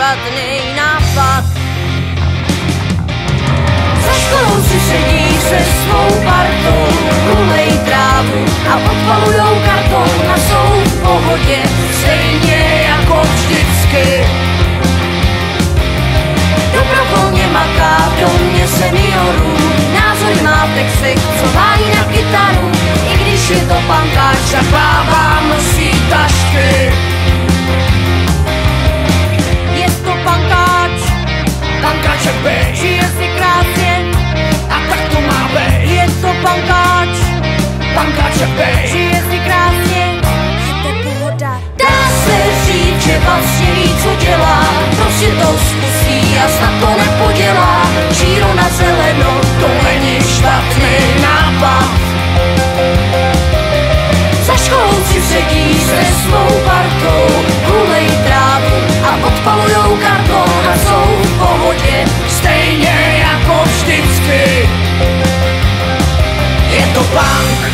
špatný nápad. Za školou si sedí se svou partou, kulej trávu a odpalujou karton a jsou v pohodě, stejně jako vždycky. Dobrovolně maká v domě seniorů, názory má v textech, co vájí na kytaru. I když je to pankáč, tak bába nosí tašky. Je to pankáč, Pankáček bej, žije si krásně, a tak to má bej. je to pankáč, Pankáček bej, žije si krásně, je to pohoda. Dá se říct, že vlastně ví, co dělá, prostě to zkusí a snad to nepodělá. Šíro na zeleno, to není špatný nápad. za školou si sedí se svou partou, kulej trávu a odpalujou karton a jsou v pohodě, Stejně jako vždycky. Je to punk.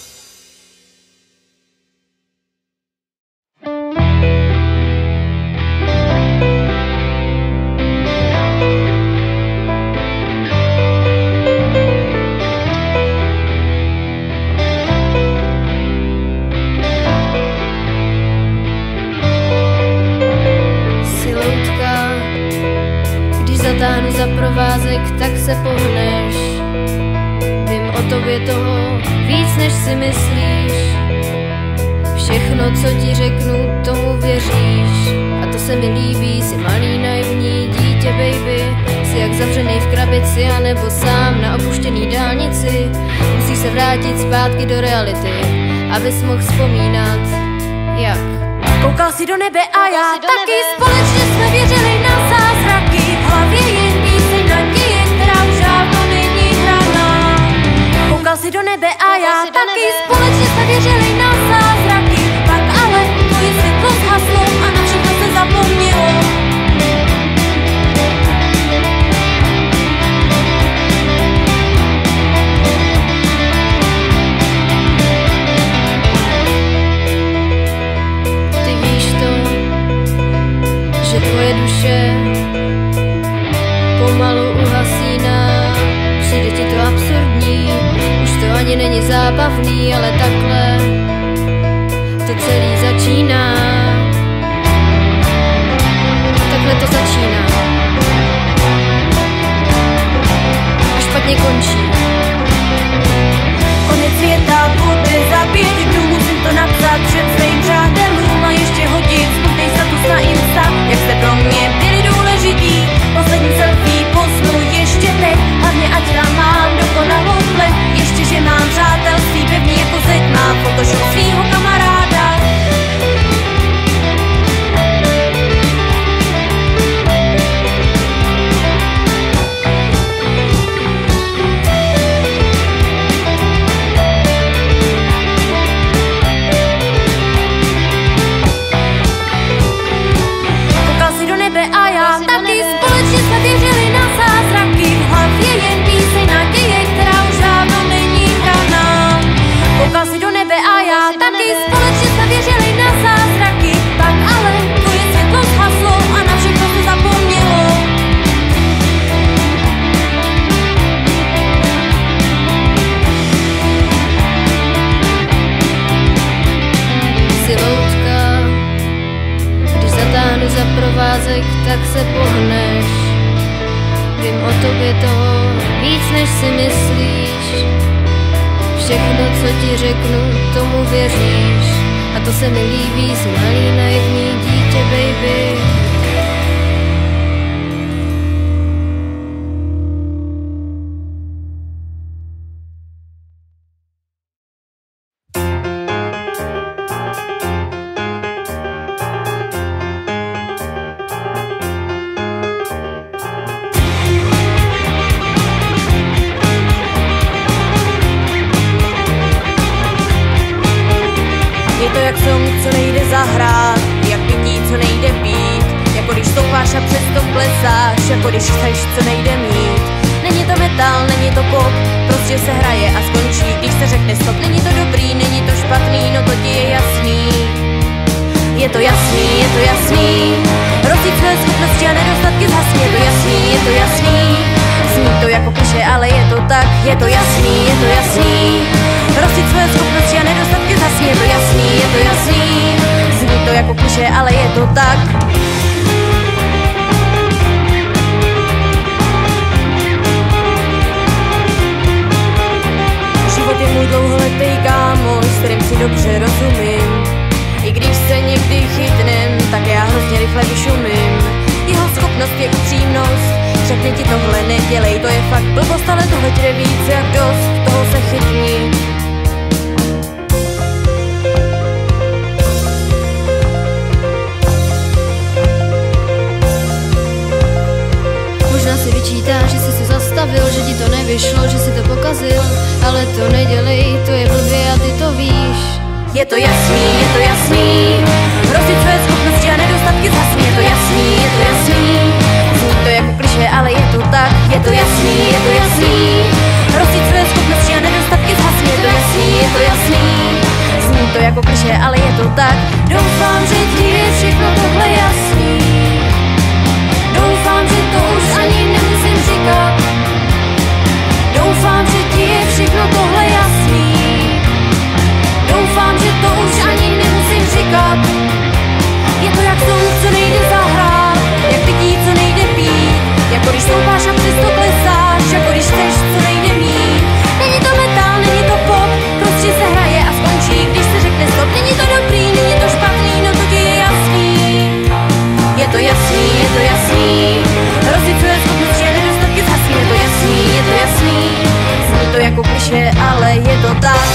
Zatáhnu za provázek, tak se pohneš. Vím o tobě toho víc, než si myslíš. Všechno, co ti řeknu, tomu věříš. A to se mi líbí, jsi malý naivní dítě, baby. Jsi jak zavřený v krabici, anebo sám na opuštěný dálnici. Musíš se vrátit zpátky do reality, abys mohl vzpomínat, jak koukal si do nebe a já taky, společně jsme věřili na zázraky. V hlavě jen píseň naděje, která už dávno není hraná. Koukal si do nebe a já taky, společně jsme věřili na zázraky. Pak ale tvoje světlo zhaslo a na všechno se zapomnělo. Tvoje duše pomalu uhasíná, přijde ti to absurdní, už to ani není zábavný, ale takhle to celý začíná. Takhle to začíná a špatně končí. Konec světa bude za 5 dnů, musím to napsat před svým přátelům a ještě hodit smutnej status na Insta, jak jste pro mě byli důležitý. Poslední selfie posnu ještě teď, hlavně ať tam mám dokonalou pleť. Ještě, že mám přátelství pevný jako zeď, mám Photoshop svýho kamaráda. A já taky, společně jsme věřili na zázraky. V hlavě jen píseň naděje, která už dávno není hraná. Koukal si do nebe a já taky, společně jsme věřili na zázraky. Pak ale tvoje světlo zhaslo a na všechno se zapomnělo. Siloutka, když zatáhnu za provázek, tak se pohneš. Vím o tobě toho víc, než si myslíš. Všechno, co ti řeknu, tomu věříš. A to se mi líbí, jsi malý naivní dítě, baby. Je to jak song, co nejde zahrát, jak pití, co nejde pít. Jako když stoupáš a přesto plesáš, jako když chceš, co nejde mít. Není to metal, není to pop, prostě se hraje a skončí, když se řekne stop. Není to dobrý, není to špatný, no to ti je jasný. je to jasný, je to jasný. Rozít své schopnosti a nedostatky zhasni, je to jasný, je to jasný. Zní to jako klišé, ale je to tak, je to jasný, je to jasný. Rozít své schopnosti a nedostatky zhasni, je to jasný, je to jasný. Zní to jako klišé, ale je to tak. Život je můj dlouholetý kámoš, s kterým si dobře rozumím. I když se někdy chytnem, tak já hrozně rychle vyšumím. Jeho schopnost je upřímnost, řekne ti tohle nedělej, to je fakt blbost, ale tohle ti jde víc jak dost, toho se chytni. Možná si vyčítá, že jsi se zastavil, že ti to nevyšlo, že si to pokazil, ale to nedělej, to je blbě a ty to víš. Je to jasný, je to jasný. Rozít své schopnosti a nedostatky zhasni, je to jasný, je to jasný. Zní to jako klišé, ale je to tak, je to jasný, je to jasný. Rozít své schopnosti a nedostatky zhasni, je to jasný, je to jasný. Zní to jako klišé, ale je to tak. Doufám, že ti je všechno tohle jasný. Doufám, že to už ani nemusím říkat. Doufám, že ti je všechno tohle jasný. Doufám, že to už ani nemusím říkat. Je to jak song, co nejde zahrát, jak pití, co nejde pít. Jako když stoupáš a přesto klesáš, jako když chceš, co nejde mít. Není to metal, není to pop, prostě se hraje a skončí, když se řekne stop. Není to dobrý, není to špatný, no to ti je jasný. Je to jasný, je to jasný. Rozít své schopnosti a nedostatky zhasni, je to jasný, je to jasný. Zní to jako klišé, ale je to tak.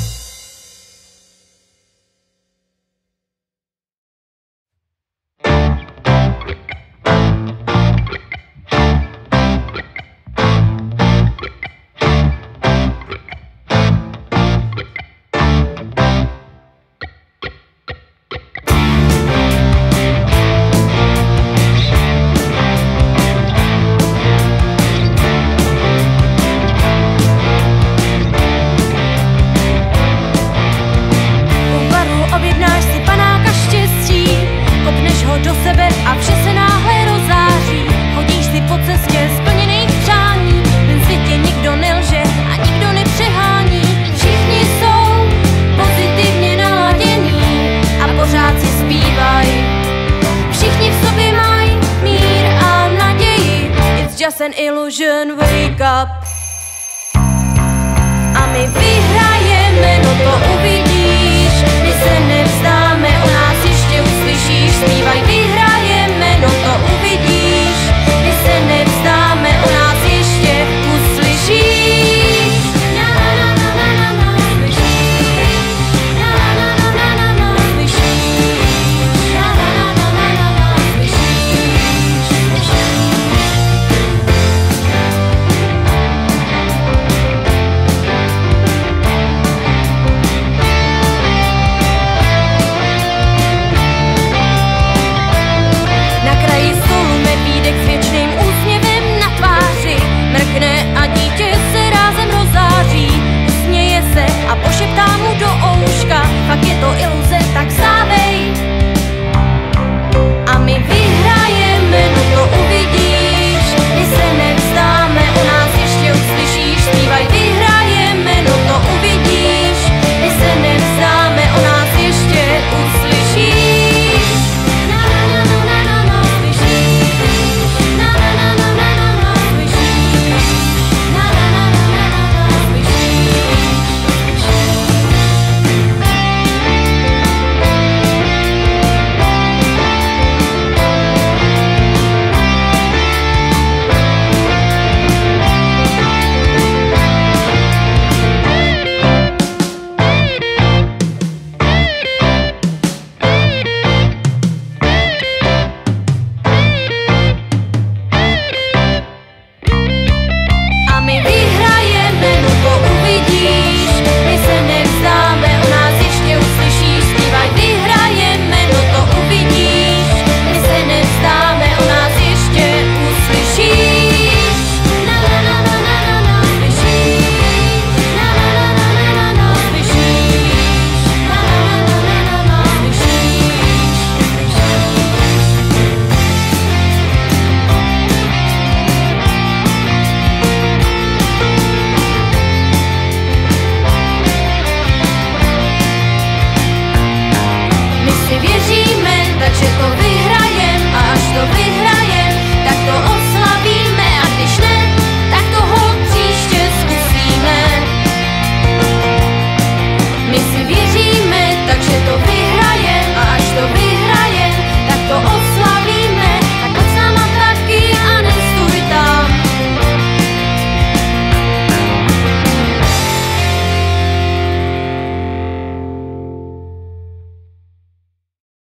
An illusion, wake up. A my vyhrajeme, no to uvidíš. My se nevzdáme, o nás ještě uslyšíš. Zpívaj